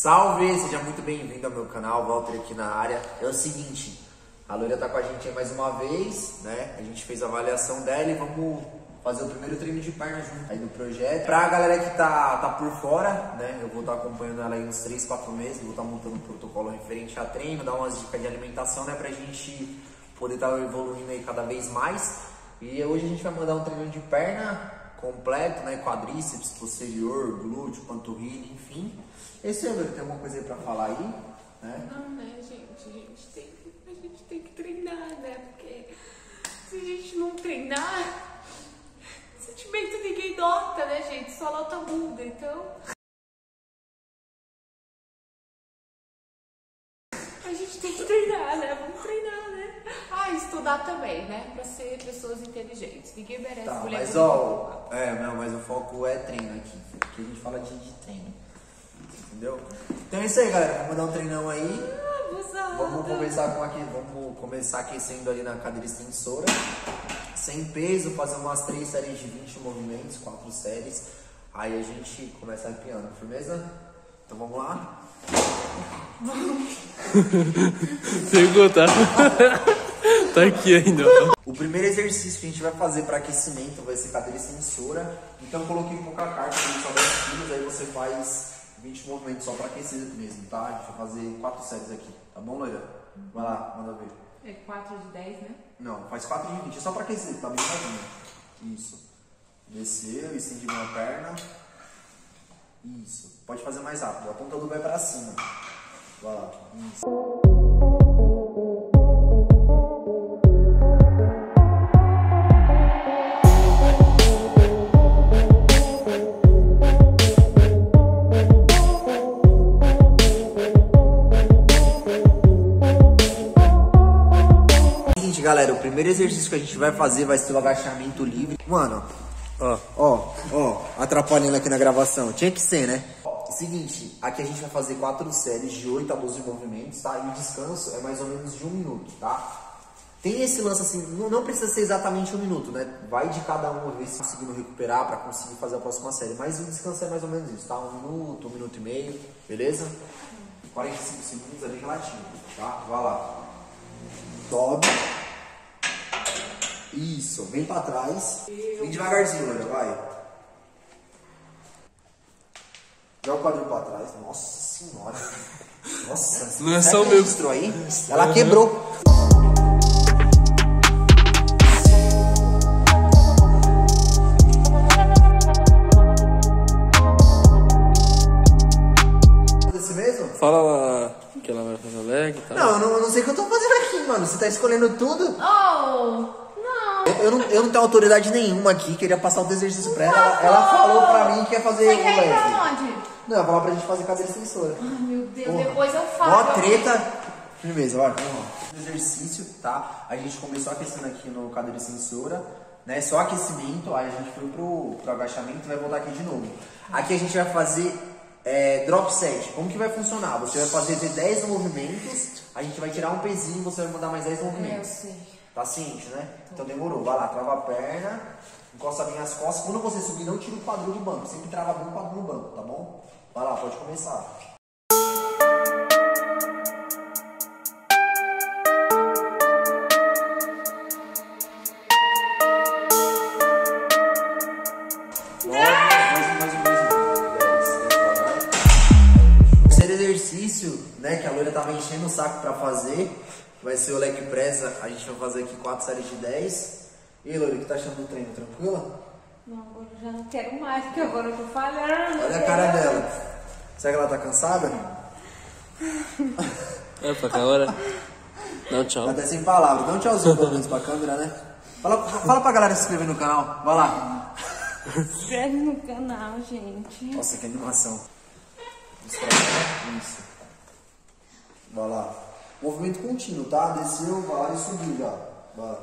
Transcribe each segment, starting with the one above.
Salve, seja muito bem-vindo ao meu canal, Walter aqui na área. É o seguinte, a Loira tá com a gente aí mais uma vez, né? A gente fez a avaliação dela e vamos fazer o primeiro treino de perna junto aí no projeto. Pra galera que tá por fora, né? Eu vou estar acompanhando ela aí uns 3, 4 meses, vou estar montando um protocolo referente a treino, dar umas dicas de alimentação, né? Pra gente poder estar evoluindo aí cada vez mais. E hoje a gente vai mandar um treino de perna completo, né? Quadríceps, posterior, glúteo, panturrilha, enfim. Esse ano tem alguma coisa aí pra falar aí? Né? Não, né, gente? A gente tem que treinar, né? Porque se a gente não treinar, sentimento ninguém nota, né, gente? Só nota muda, então. A gente tem que treinar, né? Vamos treinar, né? Ah, estudar também, né? Pra ser pessoas inteligentes. Ninguém merece mulher. Mas ó, mas o foco é treino aqui. Aqui a gente fala de treino. Entendeu? Então é isso aí, galera. Vamos dar um treinão aí. Vamos começar aquecendo ali na cadeira extensora. Sem peso, fazer umas 3 séries de 20 movimentos, 4 séries. Aí a gente começa arrepiando, firmeza? Então vamos lá? Pergunta. Tá aqui ainda. O primeiro exercício que a gente vai fazer para aquecimento vai ser cadeira extensora. Então eu coloquei pouca carga, só 10 quilos, aí você faz 20 movimentos só para aquecer mesmo, tá? A gente vai fazer 4 séries aqui, tá bom, Loira? Vai lá, manda ver. É 4 de 10, né? Não, faz 4 de 20, é só para aquecer, tá bem levinho. Isso. Desceu, estendi uma perna. Isso. Pode fazer mais rápido, a ponta do pé para cima. Vai lá. Isso. Galera, o primeiro exercício que a gente vai fazer vai ser o agachamento livre. Mano, ó, atrapalhando aqui na gravação. Tinha que ser, né? Seguinte, aqui a gente vai fazer 4 séries de 8 a 12 movimentos, tá? E o descanso é mais ou menos de 1 minuto, tá? Tem esse lance assim, não precisa ser exatamente 1 minuto, né? Vai de cada um, ver se conseguindo recuperar pra conseguir fazer a próxima série. Mas o descanso é mais ou menos isso, tá? 1 minuto, 1 minuto e meio, beleza? 45 segundos ali relativo, tá? Vai lá. Sobe. Isso, vem pra trás. Vem devagarzinho, Loira, vai. Joga o quadril pra trás. Nossa senhora. Nossa, não é só o meu que aí? Ela quebrou. Desse mesmo? Fala lá que ela vai fazer o leg e tal. Não, eu não sei o que eu tô fazendo aqui, mano. Você tá escolhendo tudo? Oh! Eu não tenho autoridade nenhuma aqui, queria passar o exercício pra ela. Ela falou pra mim que ia fazer o leg. Você quer ir pra onde? Não, ela falou pra gente fazer cadeira extensora. Ai, meu Deus, depois eu faço. Ó, treta. Firmeza, vai, vamos lá. Exercício, tá? A gente começou aquecendo aqui no cadeira extensora, né? Só aquecimento, aí a gente foi pro agachamento e vai voltar aqui de novo. Aqui a gente vai fazer drop set. Como que vai funcionar? Você vai fazer 10 movimentos, a gente vai tirar um pezinho e você vai mandar mais 10 movimentos. Eu sei. Tá ciente, né? Então demorou. Vai lá, trava a perna, encosta bem as costas. Quando você subir, não tira o quadril do banco. Sempre trava bem o quadril no banco, tá bom? Vai lá, pode começar. Terceiro exercício, né, que a Loira tava enchendo o saco pra fazer, vai ser o leg press. A gente vai fazer aqui 4 séries de 10. E aí, Loira, o que tá achando do treino? Tranquila? Não, agora eu já não quero mais, porque agora eu tô falhando. Olha a cara dela. Será que ela tá cansada? É, pra cá hora. Dá um tchau. Tá até sem palavras. Dá um tchauzinho pelo menos pra câmera, né? Fala pra galera se inscrever no canal. Vai lá. Se inscreve no canal, gente. Nossa, que animação. Isso. Vai lá. Movimento contínuo, tá? Desceu, vai lá e subiu já. Vai.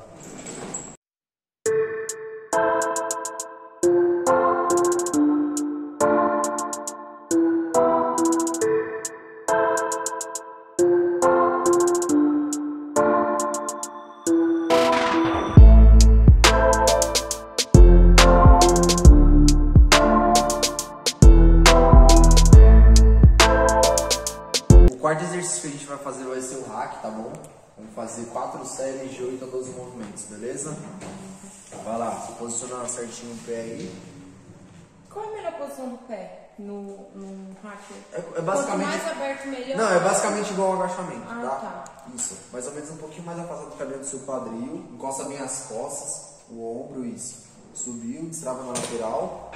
quarto exercício que a gente vai fazer vai ser o hack, tá bom? Vamos fazer 4 séries de 8 a 12 movimentos, beleza? Vai lá, se posiciona certinho o pé aí. Qual é a melhor posição do pé no hacker? É basicamente... Quanto mais aberto, melhor? Não, é basicamente igual ao agachamento, Ah, tá? Isso. Mais ou menos um pouquinho mais afastado do linha do seu quadril. Encosta bem as costas, o ombro, isso. Subiu, destrava na lateral.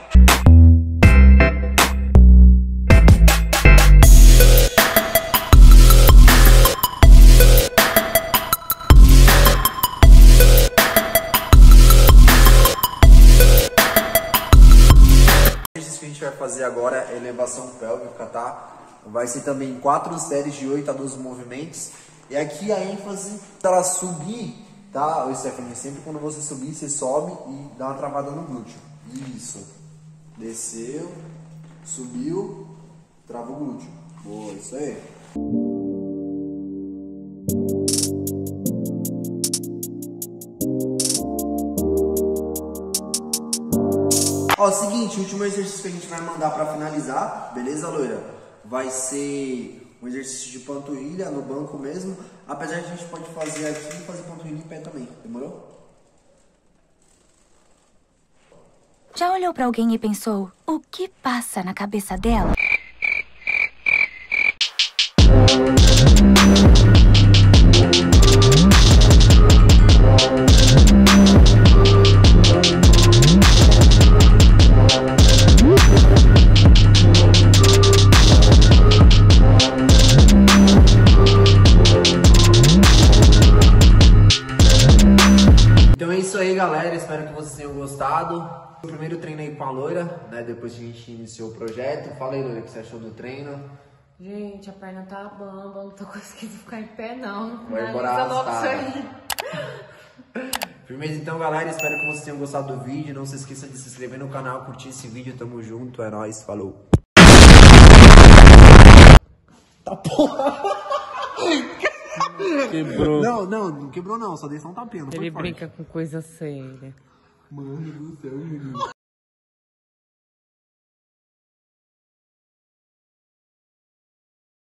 O exercício que a gente vai fazer agora é elevação pélvica, tá? Vai ser também 4 séries de 8 a 12 movimentos. E aqui a ênfase ela subir, tá? Ô Stephanie, sempre quando você subir, você sobe e dá uma travada no glúteo. Isso. Desceu, subiu, trava o glúteo. Boa, isso aí. Ó, seguinte, o último exercício que a gente vai mandar pra finalizar, beleza, loira? Vai ser um exercício de panturrilha no banco mesmo, apesar de a gente pode fazer aqui e fazer panturrilha em pé também, demorou? Já olhou pra alguém e pensou, o que passa na cabeça dela? Então é isso aí, galera, espero que vocês tenham gostado. O primeiro treino aí com a loira, né, depois que a gente iniciou o projeto. Fala aí, loira, o que você achou do treino? Gente, a perna tá bamba, não tô conseguindo ficar em pé, não. Vai embora Analisa logo isso arrastada. aí. Firmeza então, galera, espero que vocês tenham gostado do vídeo. Não se esqueça de se inscrever no canal, curtir esse vídeo. Tamo junto, é nóis, falou. Tá porra! Quebrou. Não quebrou não, só dei só um tapinha, não foi Ele forte. brinca com coisa séria. Mano do céu, menino.